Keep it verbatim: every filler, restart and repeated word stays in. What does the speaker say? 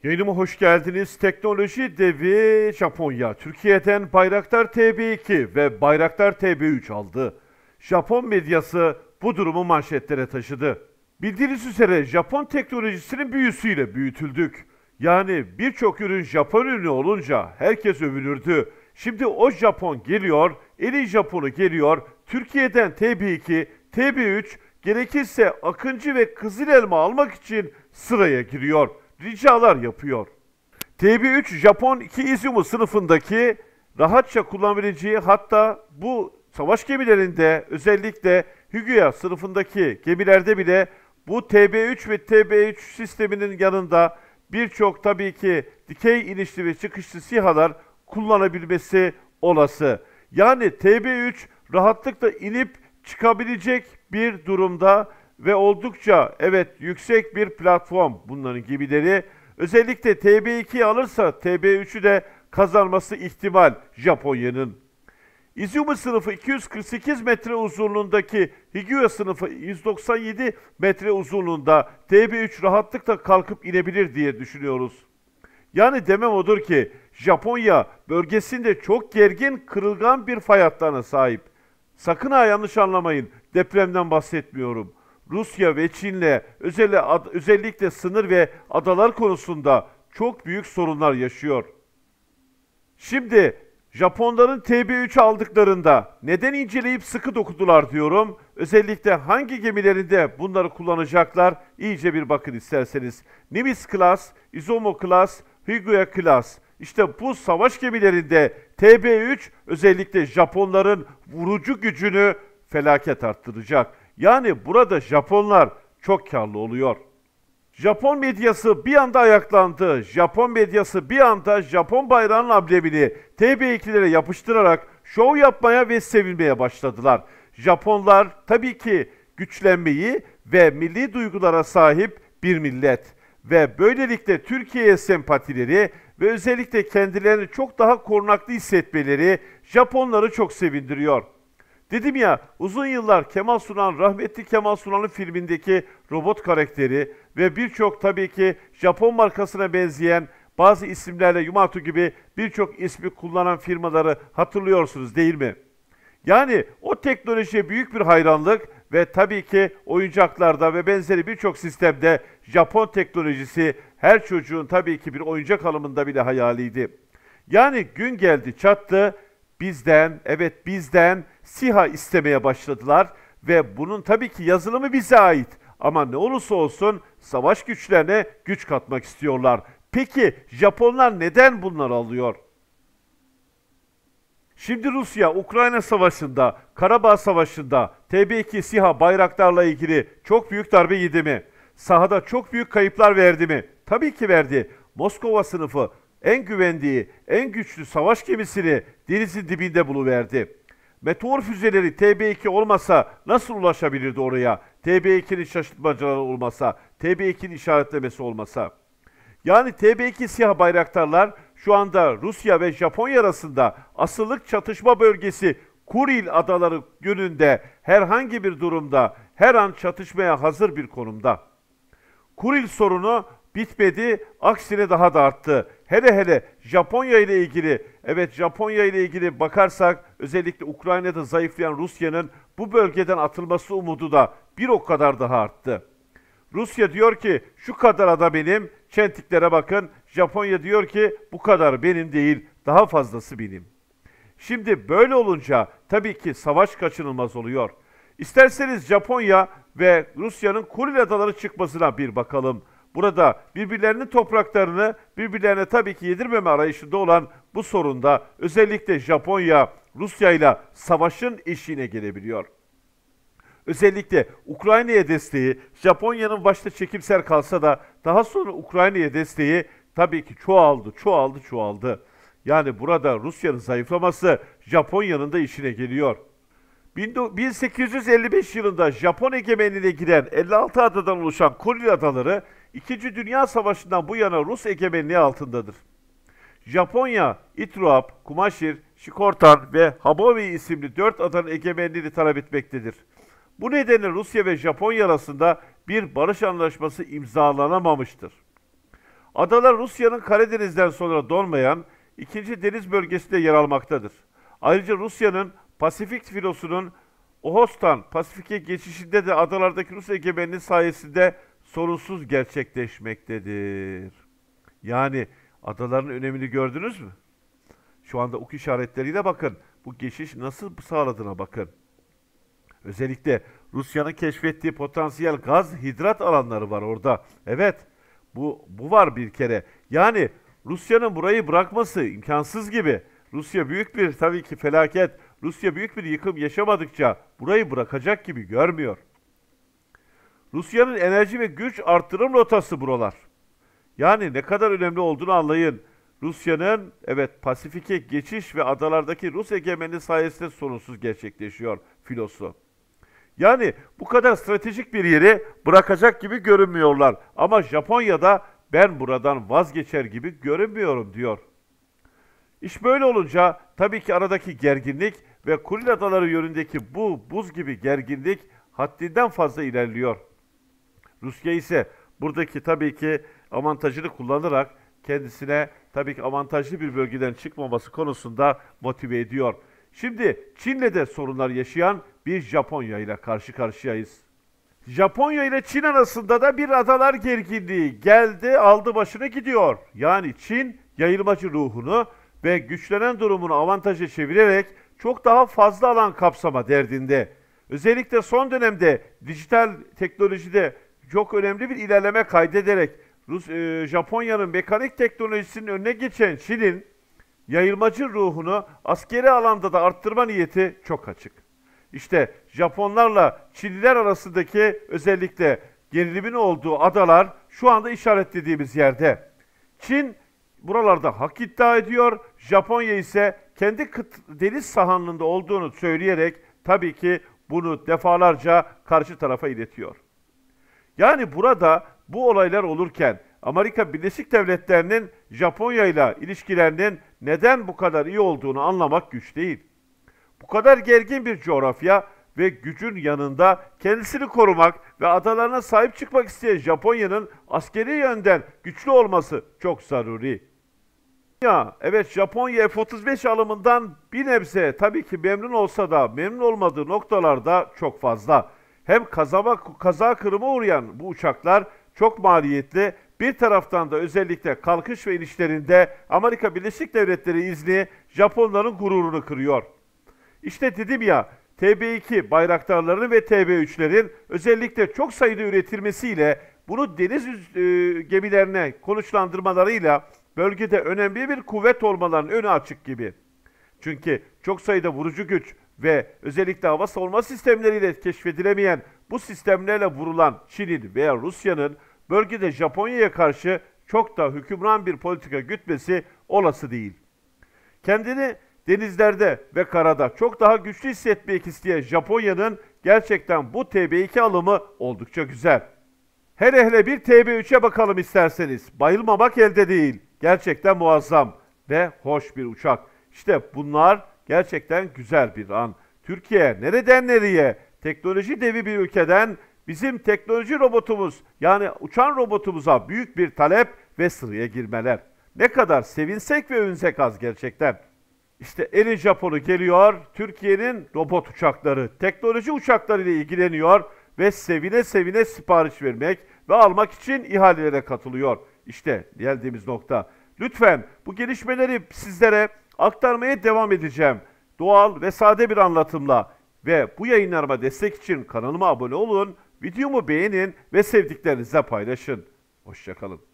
Yayınıma hoş geldiniz. Teknoloji devi Japonya, Türkiye'den Bayraktar T B iki ve Bayraktar T B üç aldı. Japon medyası bu durumu manşetlere taşıdı. Bildiğiniz üzere Japon teknolojisinin büyüsüyle büyütüldük. Yani birçok ürün Japon ürünü olunca herkes övünürdü. Şimdi o Japon geliyor, en iyi Japon'u geliyor. Türkiye'den T B iki, T B üç gerekirse Akıncı ve Kızıl Elma almak için sıraya giriyor. Ricalar yapıyor. T B üç Japon iki Izumo sınıfındaki rahatça kullanabileceği, hatta bu savaş gemilerinde özellikle Hyuga sınıfındaki gemilerde bile bu T B üç ve T B üç sisteminin yanında birçok tabii ki dikey inişli ve çıkışlı SİHA'lar kullanabilmesi olası. Yani T B üç rahatlıkla inip çıkabilecek bir durumda ve oldukça evet yüksek bir platform bunların gemileri. Özellikle T B ikiyi alırsa T B üçü de kazanması ihtimal Japonya'nın. Izumo sınıfı iki yüz kırk sekiz metre uzunluğundaki Hyuga sınıfı yüz doksan yedi metre uzunluğunda T B üç rahatlıkla kalkıp inebilir diye düşünüyoruz. Yani demem odur ki Japonya bölgesinde çok gergin, kırılgan bir fay hattına sahip. Sakın ha yanlış anlamayın, depremden bahsetmiyorum. Rusya ve Çin'le özellikle sınır ve adalar konusunda çok büyük sorunlar yaşıyor. Şimdi Japonların T B üç aldıklarında neden inceleyip sıkı dokudular diyorum. Özellikle hangi gemilerinde bunları kullanacaklar iyice bir bakın isterseniz. Nimitz Class, Izumo Class, Hyuga Class. İşte bu savaş gemilerinde T B üç özellikle Japonların vurucu gücünü felaket arttıracak. Yani burada Japonlar çok karlı oluyor. Japon medyası bir anda ayaklandı. Japon medyası bir anda Japon bayrağının amblemini T B ikilere yapıştırarak şov yapmaya ve sevilmeye başladılar. Japonlar tabii ki güçlenmeyi ve milli duygulara sahip bir millet ve böylelikle Türkiye'ye sempatileri ve özellikle kendilerini çok daha korunaklı hissetmeleri Japonları çok sevindiriyor. Dedim ya, uzun yıllar Kemal Sunal, rahmetli Kemal Sunal'ın filmindeki robot karakteri ve birçok tabii ki Japon markasına benzeyen bazı isimlerle Yumatu gibi birçok ismi kullanan firmaları hatırlıyorsunuz değil mi? Yani o teknolojiye büyük bir hayranlık ve tabii ki oyuncaklarda ve benzeri birçok sistemde Japon teknolojisi her çocuğun tabii ki bir oyuncak alımında bile hayaliydi. Yani gün geldi çattı, bizden, evet bizden SİHA istemeye başladılar ve bunun tabii ki yazılımı bize ait. Ama ne olursa olsun savaş güçlerine güç katmak istiyorlar. Peki Japonlar neden bunları alıyor? Şimdi Rusya, Ukrayna Savaşı'nda, Karabağ Savaşı'nda T B iki SİHA Bayraktar'la ilgili çok büyük darbe yedi mi? Sahada çok büyük kayıplar verdi mi? Tabii ki verdi. Moskova sınıfı en güvendiği, en güçlü savaş gemisini denizin dibinde buluverdi. Meteor füzeleri T B iki olmasa nasıl ulaşabilirdi oraya? T B ikinin şaşırtmacaları olmasa, T B ikinin işaretlemesi olmasa. Yani T B iki SİHA Bayraktarlar şu anda Rusya ve Japonya arasında asıllık çatışma bölgesi Kuril Adaları yönünde herhangi bir durumda her an çatışmaya hazır bir konumda. Kuril sorunu bitmedi, aksine daha da arttı. Hele hele Japonya ile ilgili, evet Japonya ile ilgili bakarsak özellikle Ukrayna'da zayıflayan Rusya'nın bu bölgeden atılması umudu da bir o kadar daha arttı. Rusya diyor ki şu kadar ada benim, çentiklere bakın. Japonya diyor ki bu kadar benim değil, daha fazlası benim. Şimdi böyle olunca tabii ki savaş kaçınılmaz oluyor. İsterseniz Japonya ve Rusya'nın Kuril Adaları çıkmasına bir bakalım. Burada birbirlerinin topraklarını birbirlerine tabii ki yedirmeme arayışında olan bu sorunda özellikle Japonya Rusya ile savaşın eşiğine gelebiliyor. Özellikle Ukrayna'ya desteği, Japonya'nın başta çekimser kalsa da daha sonra Ukrayna'ya desteği tabii ki çoğaldı, çoğaldı, çoğaldı. Yani burada Rusya'nın zayıflaması Japonya'nın da işine geliyor. bin sekiz yüz elli beş yılında Japon egemenliğine giren elli altı adadan oluşan Kuril Adaları, İkinci Dünya Savaşı'ndan bu yana Rus egemenliği altındadır. Japonya, Itruap, Kumashir, Shikotan ve Hamovi isimli dört adanın egemenliğini talep etmektedir. Bu nedenle Rusya ve Japonya arasında bir barış anlaşması imzalanamamıştır. Adalar Rusya'nın Karadeniz'den sonra donmayan ikinci deniz bölgesinde yer almaktadır. Ayrıca Rusya'nın Pasifik filosunun Ohostan Pasifik'e geçişinde de adalardaki Rus egemenliği sayesinde sorunsuz gerçekleşmektedir. Yani adaların önemini gördünüz mü? Şu anda ok işaretleriyle bakın. Bu geçiş nasıl sağladığına bakın. Özellikle Rusya'nın keşfettiği potansiyel gaz hidrat alanları var orada. Evet, bu, bu var bir kere. Yani Rusya'nın burayı bırakması imkansız gibi. Rusya büyük bir tabii ki felaket. Rusya büyük bir yıkım yaşamadıkça burayı bırakacak gibi görmüyor. Rusya'nın enerji ve güç artırım rotası buralar. Yani ne kadar önemli olduğunu anlayın. Rusya'nın evet Pasifik'e geçiş ve adalardaki Rus egemenliği sayesinde sorunsuz gerçekleşiyor filosu. Yani bu kadar stratejik bir yeri bırakacak gibi görünmüyorlar. Ama Japonya'da ben buradan vazgeçer gibi görünmüyorum diyor. İş böyle olunca tabii ki aradaki gerginlik ve Kuril Adaları yönündeki bu buz gibi gerginlik haddinden fazla ilerliyor. Rusya ise buradaki tabii ki avantajını kullanarak kendisine tabii ki avantajlı bir bölgeden çıkmaması konusunda motive ediyor. Şimdi Çin'le de sorunlar yaşayan bir Japonya ile karşı karşıyayız. Japonya ile Çin arasında da bir adalar gerginliği geldi, aldı başını gidiyor. Yani Çin yayılmacı ruhunu ve güçlenen durumunu avantaja çevirerek çok daha fazla alan kapsama derdinde. Özellikle son dönemde dijital teknolojide çok önemli bir ilerleme kaydederek Rus, e, Japonya'nın mekanik teknolojisinin önüne geçen Çin'in yayılmacı ruhunu askeri alanda da arttırma niyeti çok açık. İşte Japonlarla Çinliler arasındaki özellikle gerilimin olduğu adalar şu anda işaretlediğimiz yerde. Çin buralarda hak iddia ediyor, Japonya ise kendi kıt, deniz sahanlığında olduğunu söyleyerek tabii ki bunu defalarca karşı tarafa iletiyor. Yani burada bu olaylar olurken Amerika Birleşik Devletleri'nin Japonya ile ilişkilerinin neden bu kadar iyi olduğunu anlamak güç değil. Bu kadar gergin bir coğrafya ve gücün yanında kendisini korumak ve adalarına sahip çıkmak isteyen Japonya'nın askeri yönden güçlü olması çok zaruri. Ya, evet Japonya F otuz beş alımından bir nebze tabii ki memnun olsa da memnun olmadığı noktalarda çok fazla. Hem kazama, kaza kırıma uğrayan bu uçaklar çok maliyetli. Bir taraftan da özellikle kalkış ve inişlerinde Amerika Birleşik Devletleri izni Japonların gururunu kırıyor. İşte dedim ya, T B iki bayraktarlarının ve T B üçlerin özellikle çok sayıda üretilmesiyle bunu deniz e, gemilerine konuşlandırmalarıyla bölgede önemli bir kuvvet olmalarının önü açık gibi. Çünkü çok sayıda vurucu güç ve özellikle hava savunma sistemleriyle keşfedilemeyen bu sistemlerle vurulan Çin'in veya Rusya'nın bölgede Japonya'ya karşı çok da hükümran bir politika gütmesi olası değil. Kendini denizlerde ve karada çok daha güçlü hissetmek isteyen Japonya'nın gerçekten bu T B iki alımı oldukça güzel. Hele hele bir T B üçe bakalım isterseniz. Bayılmamak elde değil. Gerçekten muazzam ve hoş bir uçak. İşte bunlar gerçekten güzel bir an. Türkiye nereden nereye? Teknoloji devi bir ülkeden bizim teknoloji robotumuz yani uçan robotumuza büyük bir talep ve sıraya girmeler. Ne kadar sevinsek ve övünsek az gerçekten. İşte elin Japonu geliyor, Türkiye'nin robot uçakları, teknoloji uçakları ile ilgileniyor ve sevine sevine sipariş vermek ve almak için ihalelere katılıyor. İşte geldiğimiz nokta. Lütfen bu gelişmeleri sizlere aktarmaya devam edeceğim. Doğal ve sade bir anlatımla ve bu yayınlarıma destek için kanalıma abone olun, videomu beğenin ve sevdiklerinizle paylaşın. Hoşça kalın.